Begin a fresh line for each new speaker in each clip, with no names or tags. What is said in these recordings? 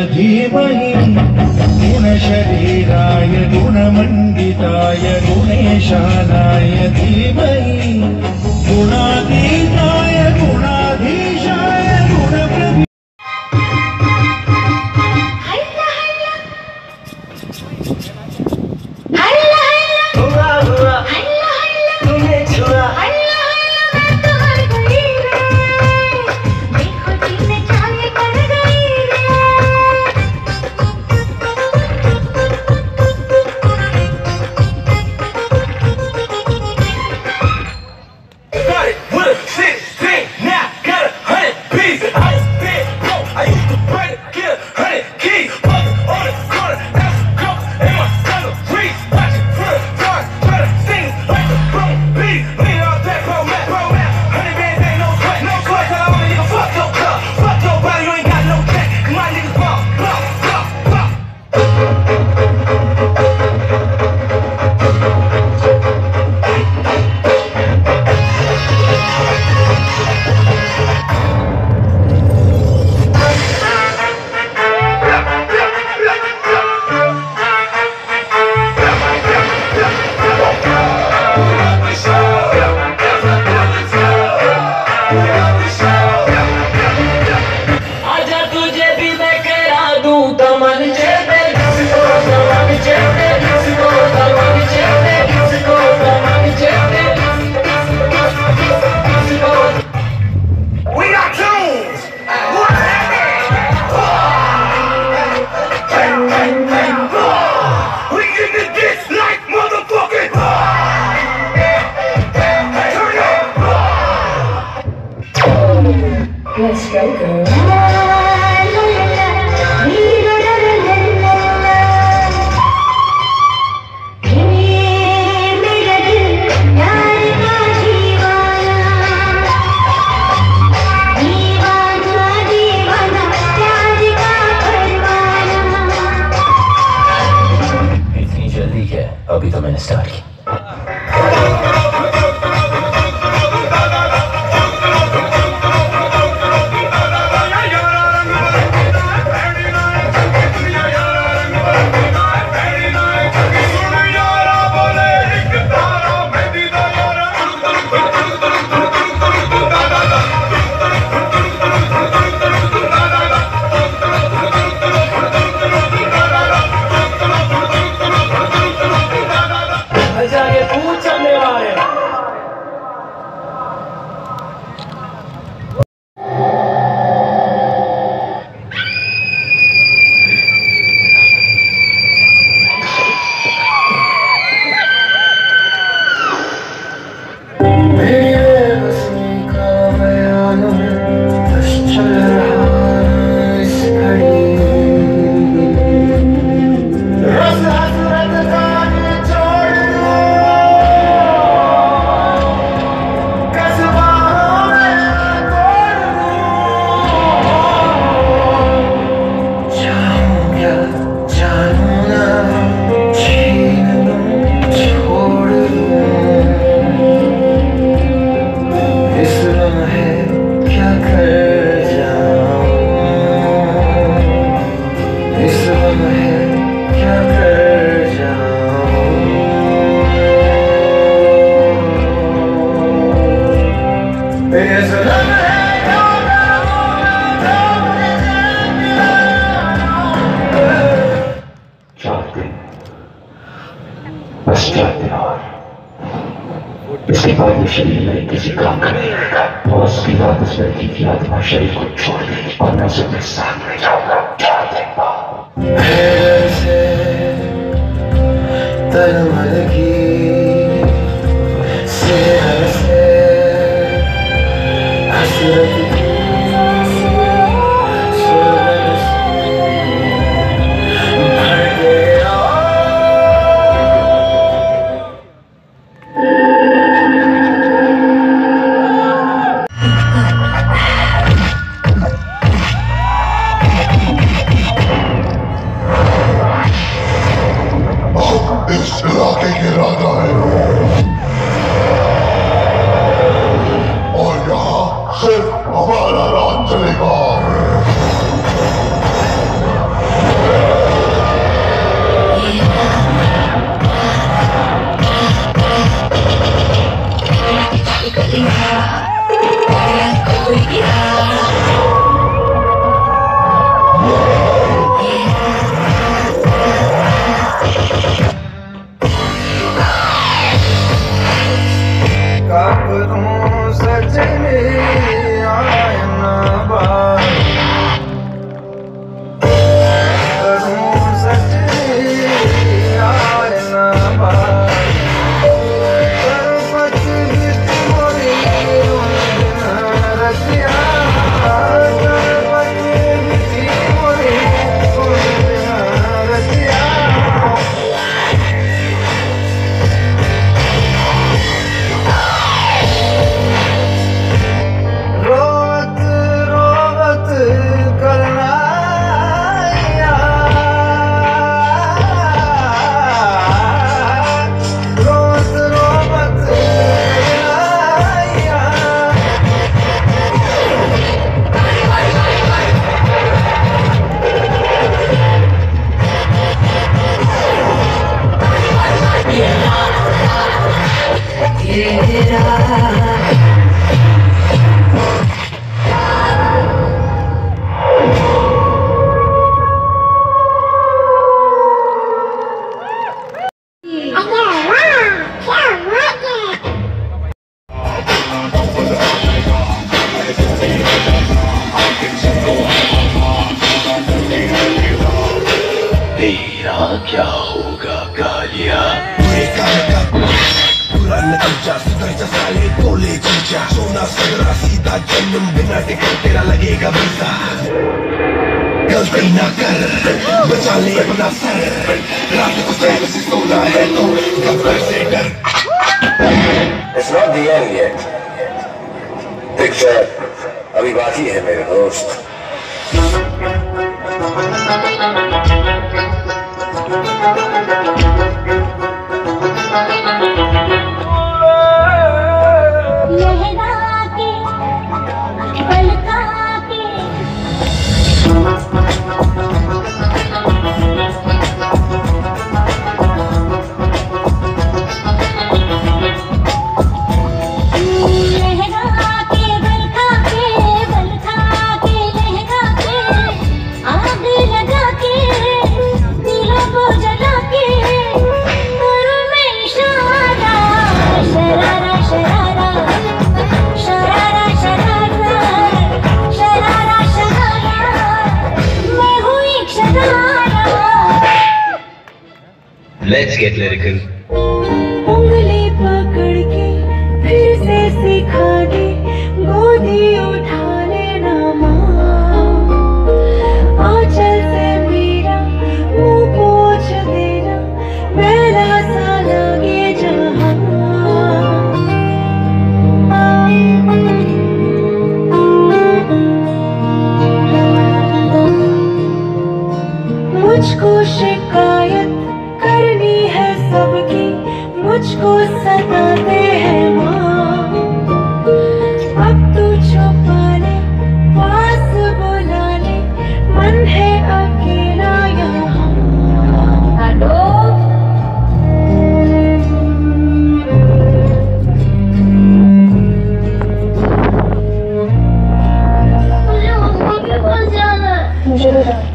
धीमहि गुणशरीराय गुणमण्डिताय गुणेशानाय धीमहि गुणातीताय गुणाधीशाय गुणप्रभि
Let's go, girl.
इतनी जल्दी क्या? अभी तो मैंने स्टार्ट किया। बस 4 दिन और इसके बाद ये शरीर में किसी काम का नहीं रहेगा और उसकी बात उस लड़की की आत्मा शरीर को छोड़ देगी और मैं उसे अपने साथ ले जाऊंगा 4 दिन
इस इलाके के राजा है और यहाँ सिर्फ
तेरा क्या होगा कालिया?
पूरा नतीजा सुधर जा साले बोले जीजा, सोना सगरा सीधा जन्म बिना टिकट तेरा लगेगा वीजा। गलती ना कर बचा ले अपना सर, रात को चैन से सोना है तो कब्र से डर।
It's not the end yet. Picture अभी बाकी है मेरे दोस्त।
Let's get lyrical.
उंगली पकड़ के फिर से सिखा दे, गोदी उठा लेना माँ, आंचल से मेरा मुंह पोंछ देना, मेरा सा लगे जहाँ। मुझको शिकायत करनी है सबकी, मुझको सताते हैं माँ, अब तू छुपा ले पास बुला ले, मन है अकेला यहाँ। हेलो मुझे मम्मी के पास जाना है। मुझे भी जाना।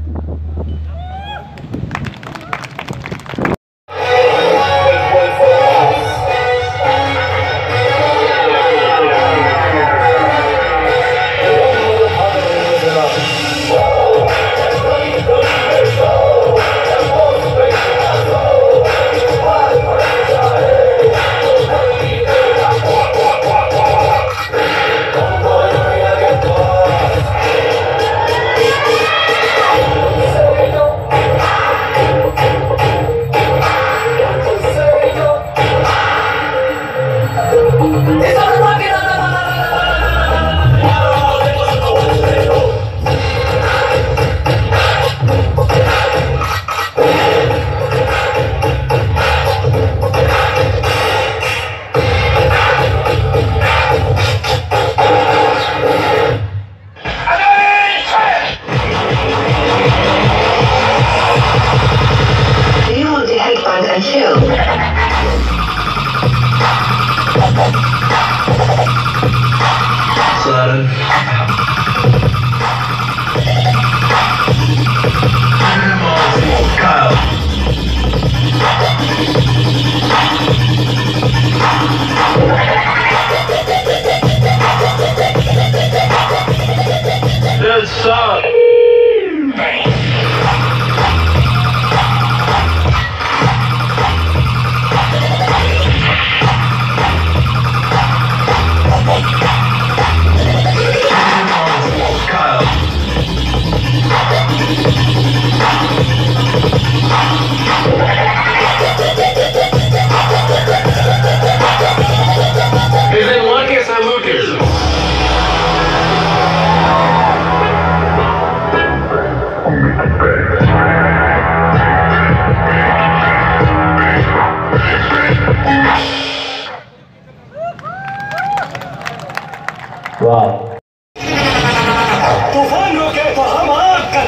तूफान रोके तो हम आग कर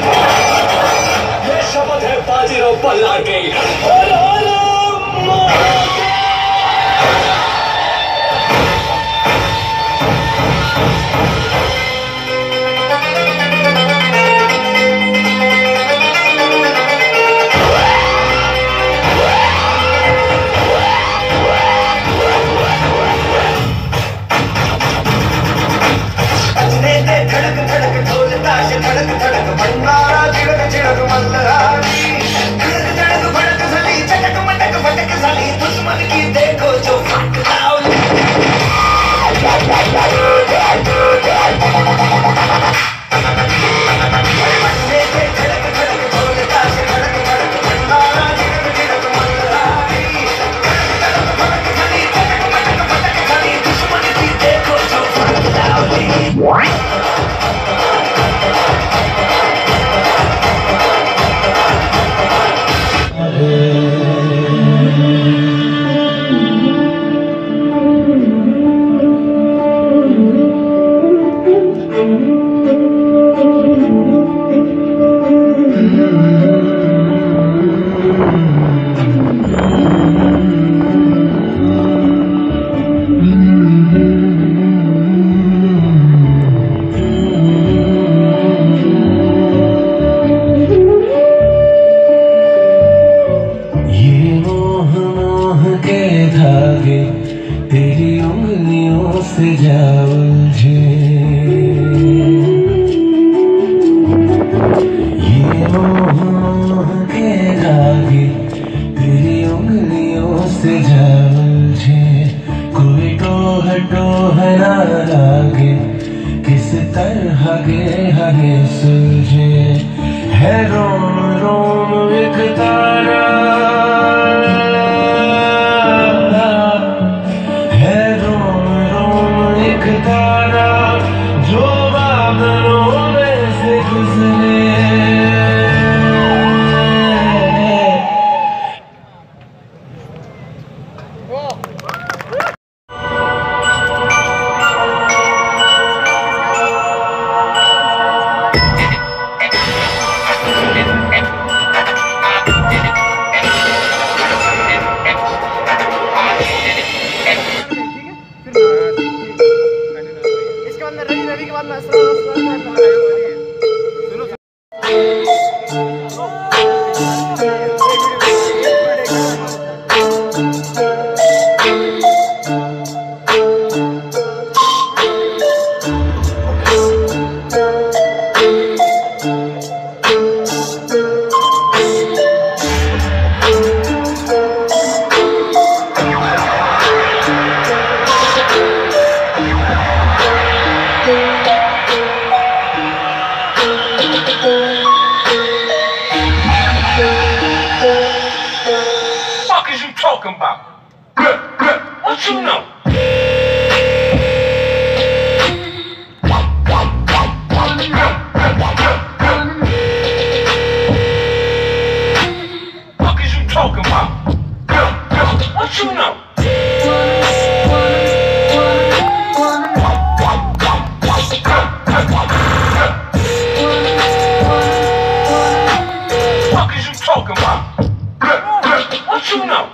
दें, ये शपथ है बाजीराव बल्लार की। धड़क धड़क ढोल ताश धड़क धड़क भंडारा चिड़क चिड़क मल्हारी।
हगे हगे सूझे है रोम रोम एक तारा है रोम रोम एक तारा जो बादलों में से गुजरे
रवि के बाद
talking about? What you know? What is you talking about? What you know? What is you talking about? What you know?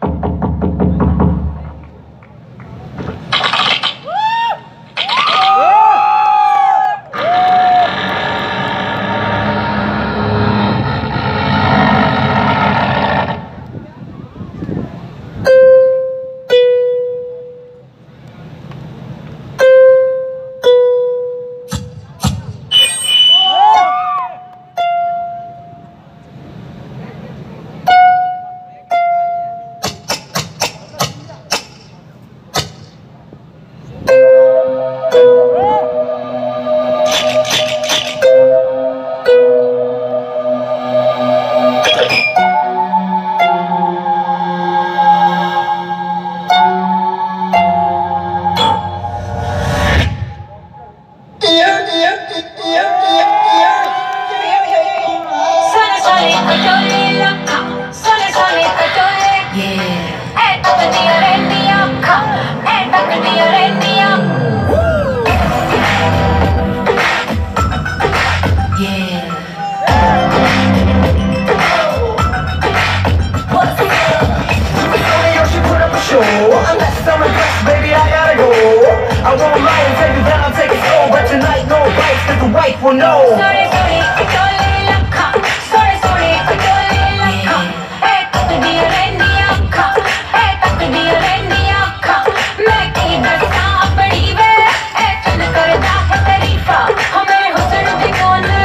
Unless I'm impressed, baby, I gotta go. I won't lie and tell you that I'll take it slow, but tonight no bites, cause the wife will know. Sorry, sorry, kajole lakha. Sorry, sorry, kajole lakha. Hey, takdi rendi akha. Hey, takdi rendi akha. Main ki dasa apni ve. Hey, chal karda hai tarifa. Hame husn de kone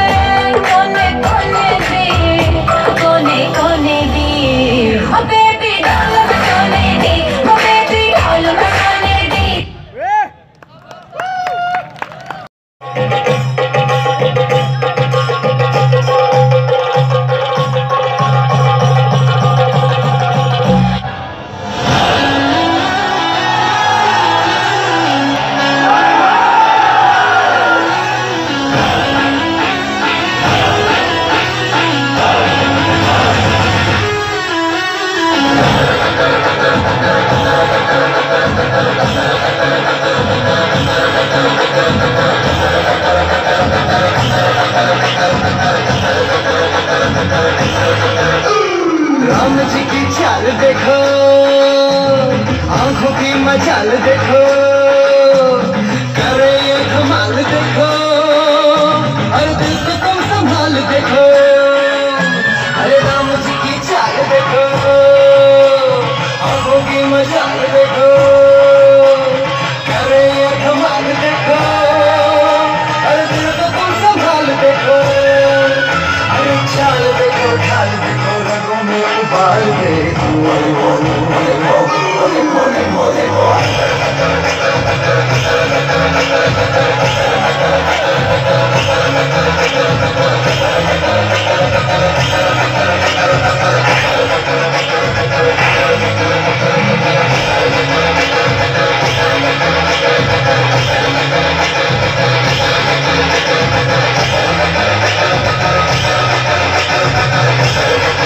di. Oh baby, dal kone di. Ram ji की चाल देखो, आंखों की मचाल देखो, करे ये धमाल देखो, अरे दिल को तुम संभाल देखो। अरे राम जी की चाल देखो, आंखों की मचाल देखो, करे ये धमाल देखो, अरे दिल को तुम संभाल देखो। अरे चाल देखो, ढाल देखो, रगों में उबाल देखो।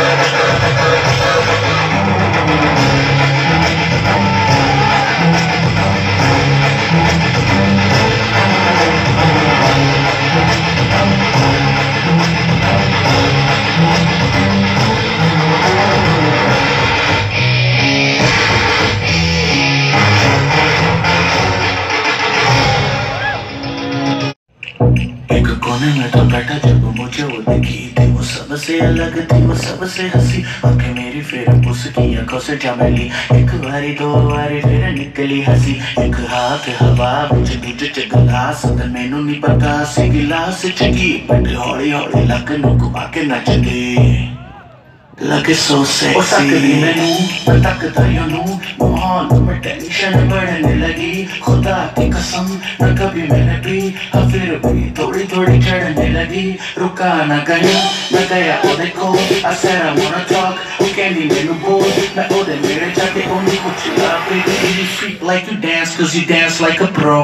एक कोने में तो बैठा जब मुझे वो दिखी थी, वो सबसे अलग थी, वो सबसे हंसी। आंखें मेरी फिर उसकी आंखों से जा मिली, एक बारी दो बारी फिर निकली हंसी। एक हाथ हवा मुझे दूजे च गिलास, अगर मैनू नहीं पता सी गिलास चगी। बट हौली हौली लक नू घुमा के नचदी लगे सो सेक्सी। ओ तकदी मैनू मैं तकदा योनू, माहौल में टेंशन बढ़ने लगी। खुदा की कसम न कभी मैंने पी, हाँ फिर भी थोड़ी थोड़ी चढ़ने लगी। रुका न गया ओ देखो, I said I wanna talk, वो कहनी मैनू बोल। मैं ओदे मेरे जाके ओनी कुछ ला पे, you freak like you dance cause you dance like a pro।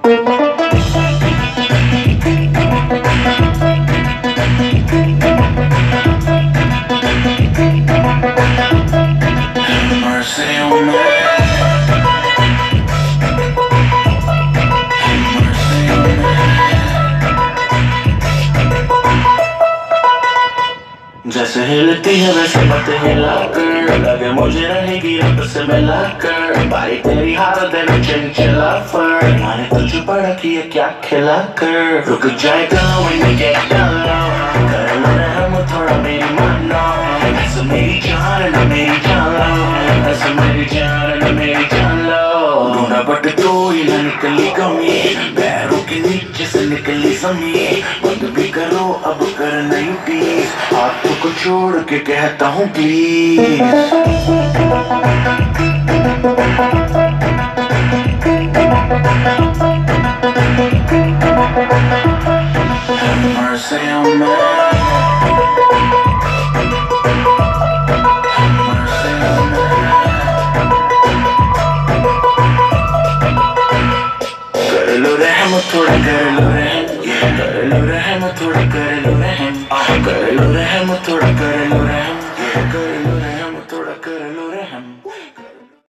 Mercy on me, mercy on me। जैसे हिलती है वैसे मत हिला कर, लगे मुझे रहेगी रब से मिला कर। बारी तेरी हालत है न चंचला फर, मैंने तुझे बड़ा किया क्या खिला कर। रुक जाएगा when you get down low, कर लो रहम थोड़ा मेरी मानो। ऐसा मेरी जान न मेरी जान लो, ऐसा मेरी जान न मेरी जान लो। ढूंढा बट तो ये न निकली कमी, पैरों के नीचे से निकली समी। बंद भी करो अब कर नहीं प्लीज, हाथों को छोड़ के कहता हूँ please. Have mercy on me, have mercy on me। कर लो रहम थोड़ा कर लो रहम, कर लो रहम थोड़ा कर लो रहम, कर लो रहम थोड़ा कर लो